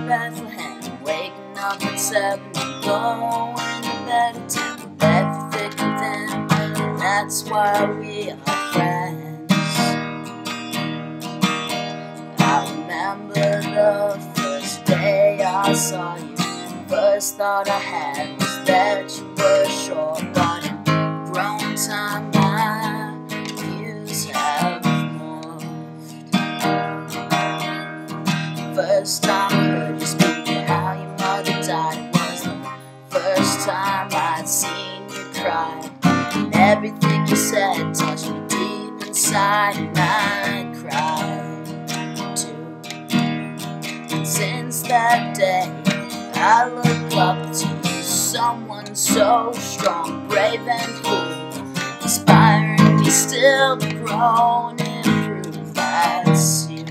Bethlehem, waking up at 7 and going to bed at 10, with everything within, and that's why we are friends. I remember the first day I saw you. The first thought I had was that you were short, but in grown time my views have morphed. First time I heard you speak of how your mother died, it was the first time I'd seen you cry. And everything you said touched me deep inside, and I cried too. And since that day I look up to you, someone so strong, brave and cool, inspiring me still to grow and improve. That's you.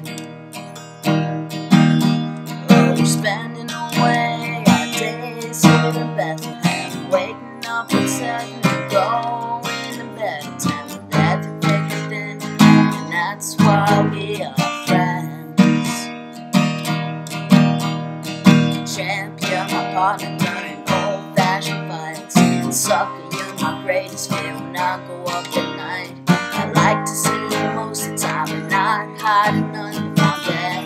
Spending away our days here in Bethlehem, waking up at 7 and going to bed at 10, with everything within, and that's why we are friends. Champion, my partner during old-fashioned fights, and sucker, you're my greatest fear when I go up at night. I like to see you most of the time and not hiding under my bed.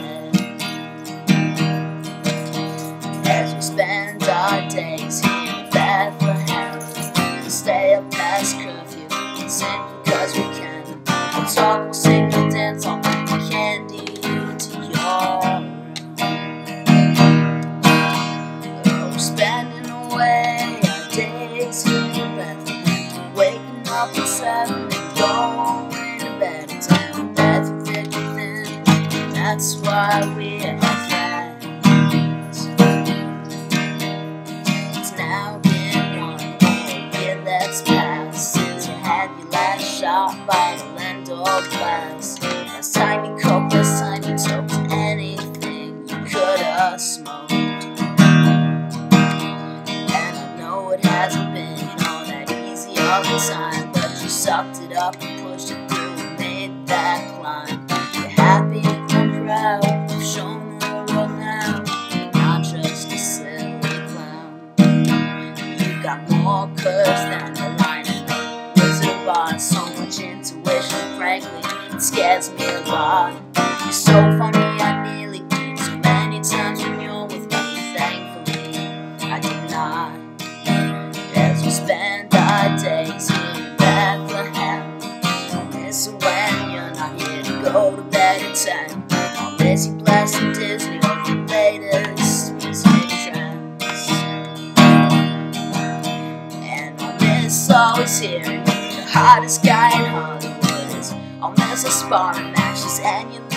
As we spend our days here in Bethlehem, we stay up past curfew and sing because we can. We'll talk, we'll sing, we'll dance, I'll bring candy to your room. Oh, spending away our days here in Bethlehem, waking up at 7 and going to bed at 10, with everything within, and that's why we are friends. Now been 1 whole year that's passed since you had your last shot by the Lendor glass. Last time you coked, last time you took anything you could have smoked. And I know it hasn't been all that easy all the time, but you sucked it up and pushed it through and made that climb. You're happy and proud, you've shown the world now, you're not just a silly clown. Got more curves than the line in the Wizard bar. So much intuition, frankly, it scares me a lot. You're so funny, I nearly did so many times when you're with me. Thankfully, I did not. As we spend our days here in Bethlehem, I'll miss when you're not here to go to bed at 10. I'll miss you blasting Disney or the latest music trends. Always hearing the hottest guy in Hollywood is. I'll miss a sparring matches and you